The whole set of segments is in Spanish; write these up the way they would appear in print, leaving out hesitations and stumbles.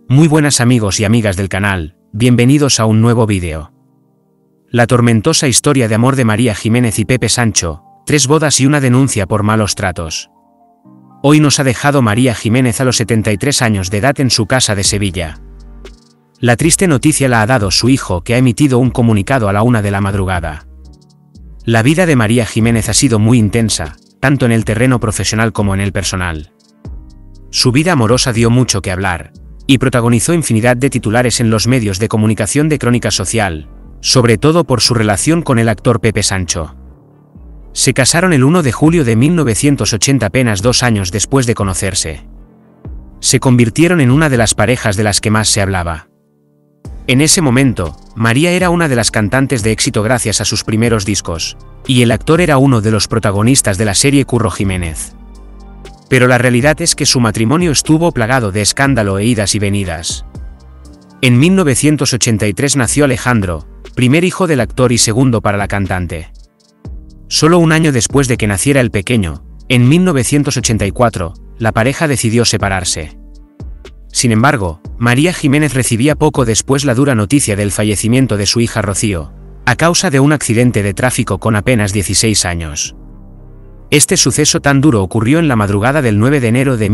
Muy buenas amigos y amigas del canal, bienvenidos a un nuevo vídeo. La tormentosa historia de amor de María Jiménez y Pepe Sancho, 3 bodas y una denuncia por malos tratos. Hoy nos ha dejado María Jiménez a los 73 años de edad en su casa de Sevilla. La triste noticia la ha dado su hijo, que ha emitido un comunicado a la 1 de la madrugada. La vida de María Jiménez ha sido muy intensa, tanto en el terreno profesional como en el personal. Su vida amorosa dio mucho que hablar, y protagonizó infinidad de titulares en los medios de comunicación de crónica social, sobre todo por su relación con el actor Pepe Sancho. Se casaron el 1 de julio de 1980, apenas 2 años después de conocerse. Se convirtieron en una de las parejas de las que más se hablaba. En ese momento, María era una de las cantantes de éxito gracias a sus primeros discos, y el actor era uno de los protagonistas de la serie Curro Jiménez. Pero la realidad es que su matrimonio estuvo plagado de escándalo e idas y venidas. En 1983 nació Alejandro, primer hijo del actor y segundo para la cantante. Solo un año después de que naciera el pequeño, en 1984, la pareja decidió separarse. Sin embargo, María Jiménez recibía poco después la dura noticia del fallecimiento de su hija Rocío, a causa de un accidente de tráfico con apenas 16 años. Este suceso tan duro ocurrió en la madrugada del 9 de enero de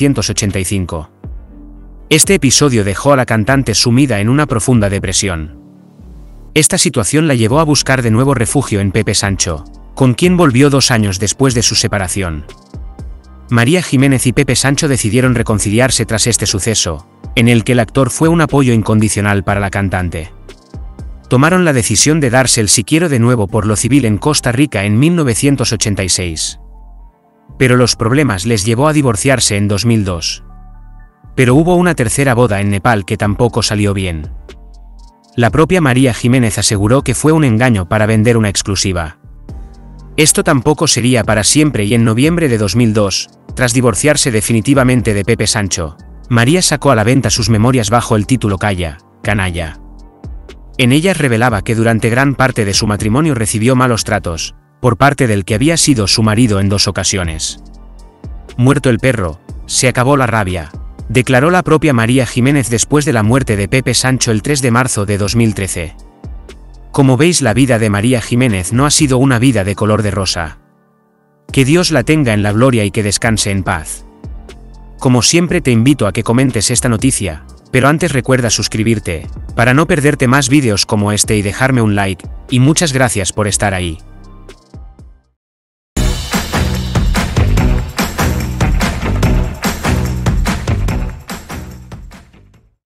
1985. Este episodio dejó a la cantante sumida en una profunda depresión. Esta situación la llevó a buscar de nuevo refugio en Pepe Sancho, con quien volvió 2 años después de su separación. María Jiménez y Pepe Sancho decidieron reconciliarse tras este suceso, en el que el actor fue un apoyo incondicional para la cantante. Tomaron la decisión de darse el si quiero de nuevo por lo civil en Costa Rica en 1986. Pero los problemas les llevó a divorciarse en 2002. Pero hubo una tercera boda en Nepal que tampoco salió bien. La propia María Jiménez aseguró que fue un engaño para vender una exclusiva. Esto tampoco sería para siempre, y en noviembre de 2002, tras divorciarse definitivamente de Pepe Sancho, María sacó a la venta sus memorias bajo el título Calla, Canalla. En ellas revelaba que durante gran parte de su matrimonio recibió malos tratos, por parte del que había sido su marido en 2 ocasiones. Muerto el perro, se acabó la rabia, declaró la propia María Jiménez después de la muerte de Pepe Sancho el 3 de marzo de 2013. Como veis, la vida de María Jiménez no ha sido una vida de color de rosa. Que Dios la tenga en la gloria y que descanse en paz. Como siempre, te invito a que comentes esta noticia, pero antes recuerda suscribirte, para no perderte más vídeos como este, y dejarme un like, y muchas gracias por estar ahí.